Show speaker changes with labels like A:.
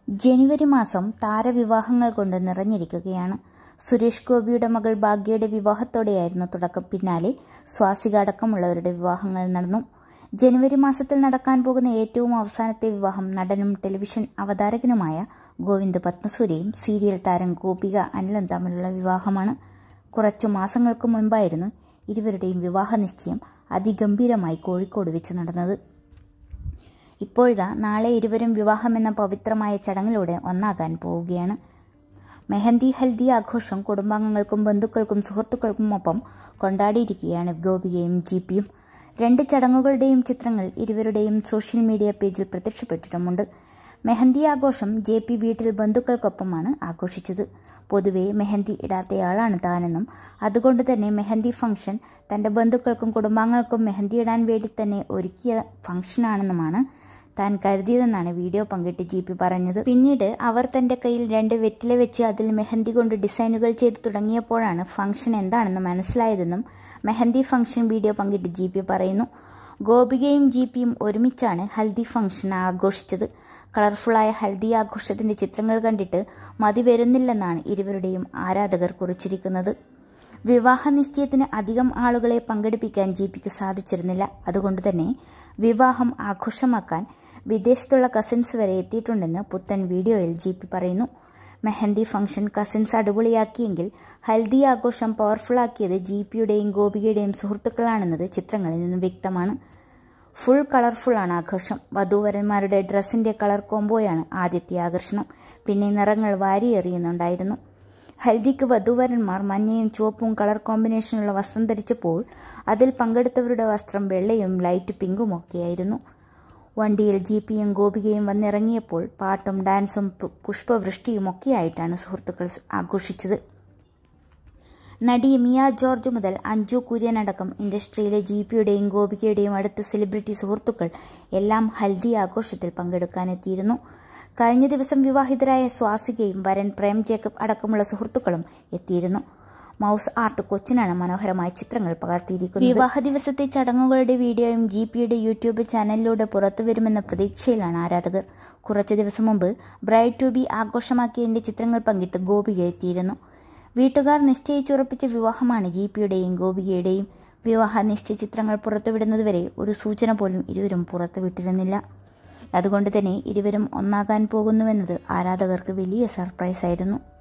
A: ജനുവരി മാസം താരവിവാഹങ്ങൾ കൊണ്ട് നിറഞ്ഞിരിക്കുകയാണ്. സുരേഷ് ഗോപിയുടെ മകൾ ഭാഗ്യയുടെ വിവാഹത്തോടെയായിരുന്നു തുടക്കം. പിന്നാലെ സ്വാസിക അടക്കമുള്ളവരുടെ വിവാഹങ്ങൾ നടന്നു. ജനുവരി മാസത്തിൽ നടക്കാൻ പോകുന്ന ഏറ്റവും അവസാനത്തെ വിവാഹം നടനും ടെലിവിഷൻ അവതാരകനുമായ ഗോവിന്ദ് പത്മസൂര്യയും സീരിയൽ താരം ഗോപിക അനിലും തമ്മിലുള്ള വിവാഹമാണ്. കുറച്ചു മാസങ്ങൾക്ക് മുൻപായിരുന്നു ഇരുവരുടെയും വിവാഹ നിശ്ചയം അതിഗംഭീരമായി കോഴിക്കോട് വെച്ച് നടന്നത്. ഇപ്പോഴിതാ നാളെ ഇരുവരും വിവാഹമെന്ന പവിത്രമായ ചടങ്ങിലൂടെ ഒന്നാകാൻ പോവുകയാണ്. മെഹന്തി ഹൽദി ആഘോഷം കുടുംബാംഗങ്ങൾക്കും ബന്ധുക്കൾക്കും സുഹൃത്തുക്കൾക്കും ഒപ്പം കൊണ്ടാടിയിരിക്കുകയാണ് ഗോപികയും ജിപിയും. രണ്ട് ചടങ്ങുകളുടെയും ചിത്രങ്ങൾ ഇരുവരുടെയും സോഷ്യൽ മീഡിയ പേജിൽ പ്രത്യക്ഷപ്പെട്ടിട്ടുമുണ്ട്. മെഹന്തി ആഘോഷം JP വീട്ടിൽ ബന്ധുക്കൾക്കൊപ്പമാണ് ആഘോഷിച്ചത്. പൊതുവെ മെഹന്തി ഇടാത്തയാളാണ് താനെന്നും അതുകൊണ്ട് തന്നെ മെഹന്തി ഫംഗ്ഷൻ തന്റെ ബന്ധുക്കൾക്കും കുടുംബാംഗങ്ങൾക്കും മെഹന്തി ഇടാൻ വേണ്ടി തന്നെ ഒരുക്കിയ ഫംഗ്ഷനാണെന്നുമാണ് താൻ കരുതിയതെന്നാണ് വീഡിയോ പങ്കിട്ട് JP പറഞ്ഞത്. പിന്നീട് അവർ തന്റെ കയ്യിൽ 2 വെറ്റില വെച്ച് അതിൽ മെഹന്തി കൊണ്ട് ഡിസൈനുകൾ ചെയ്ത് തുടങ്ങിയപ്പോഴാണ് ഫംഗ്ഷൻ എന്താണെന്ന് മനസ്സിലായതെന്നും മെഹന്തി ഫംഗ്ഷൻ വീഡിയോ പങ്കിട്ട് JP പറയുന്നു. ഗോപികയും JPയും ഒരുമിച്ചാണ് ഹൽദി ഫംഗ്ഷൻ ആഘോഷിച്ചത്. കളർഫുള്ളായ ഹൽദി ആഘോഷത്തിന്റെ ചിത്രങ്ങൾ കണ്ടിട്ട് മതി വരുന്നില്ലെന്നാണ് ഇരുവരുടെയും ആരാധകർ കുറിച്ചിരിക്കുന്നത്. വിവാഹ നിശ്ചയത്തിന് അധികം ആളുകളെ പങ്കെടുപ്പിക്കാൻ JPക്ക് സാധിച്ചിരുന്നില്ല. അതുകൊണ്ട് തന്നെ വിവാഹം ആഘോഷമാക്കാൻ വിദേശത്തുള്ള കസിൻസ് വരെ എത്തിയിട്ടുണ്ടെന്ന് പുത്തൻ വീഡിയോയിൽ JP പറയുന്നു. മെഹന്തി ഫംഗ്ഷൻ കസിൻസ് അടിപൊളിയാക്കിയെങ്കിൽ ഹൽദി ആഘോഷം പവർഫുള്ളാക്കിയത് JPയുടെയും ഗോപികയുടെയും സുഹൃത്തുക്കളാണെന്നത് ചിത്രങ്ങളിൽ നിന്ന് വ്യക്തമാണ്. ഫുൾ കളർഫുള്ളാണ് ആഘോഷം. വധൂവരന്മാരുടെ ഡ്രസ്സിന്റെ കളർ കോംബോയാണ് ആദ്യത്തെ ആകർഷണം. പിന്നെ നിറങ്ങൾ വാരിയെറിയുന്നുണ്ടായിരുന്നു. ഹൽദിക്ക് വധൂവരന്മാർ മഞ്ഞയും ചുവപ്പും കളർ കോമ്പിനേഷനുള്ള വസ്ത്രം ധരിച്ചപ്പോൾ അതിൽ പങ്കെടുത്തവരുടെ വസ്ത്രം വെള്ളയും ലൈറ്റ് പിങ്കും ഒക്കെയായിരുന്നു. വണ്ടിയിൽ JPയും ഗോപികയും വന്നിറങ്ങിയപ്പോൾ പാട്ടും ഡാൻസും പുഷ്പവൃഷ്ടിയും ഒക്കെയായിട്ടാണ് സുഹൃത്തുക്കൾ ആഘോഷിച്ചത്. നടി മിയ ജോർജ് മുതൽ അഞ്ജു കുര്യൻ അടക്കം ഇൻഡസ്ട്രിയിലെ JPയുടെയും ഗോപികയുടെയും അടുത്ത സെലിബ്രിറ്റി സുഹൃത്തുക്കൾ എല്ലാം ഹൽദി ആഘോഷത്തിൽ പങ്കെടുക്കാനെത്തിയിരുന്നു. കഴിഞ്ഞ ദിവസം വിവാഹിതരായ സ്വാസികയും വരൻ പ്രേം ജേക്കബ് അടക്കമുള്ള സുഹൃത്തുക്കളും എത്തിയിരുന്നു. മൗസ് ആർട്ട് കൊച്ചിനാണ് മനോഹരമായ ചിത്രങ്ങൾ പകർത്തിയിരിക്കുന്നത്. വിവാഹ ദിവസത്തെ ചടങ്ങുകളുടെ വീഡിയോയും JPയുടെ യൂട്യൂബ് ചാനലിലൂടെ പുറത്തുവരുമെന്ന പ്രതീക്ഷയിലാണ് ആരാധകർ. കുറച്ചു ദിവസം മുമ്പ് ബ്രൈഡ് ടു ബി ആഘോഷമാക്കിയതിന്റെ ചിത്രങ്ങൾ പങ്കിട്ട് ഗോപിക എത്തിയിരുന്നു. വീട്ടുകാർ നിശ്ചയിച്ചുറപ്പിച്ച വിവാഹമാണ് JPയുടെയും ഗോപികയുടെയും. വിവാഹ നിശ്ചയ ചിത്രങ്ങൾ പുറത്തുവിടുന്നതുവരെ ഒരു സൂചന പോലും ഇരുവരും പുറത്തുവിട്ടിരുന്നില്ല. അതുകൊണ്ട് തന്നെ ഇരുവരും ഒന്നാകാൻ പോകുന്നുവെന്നത് ആരാധകർക്ക് വലിയ സർപ്രൈസായിരുന്നു.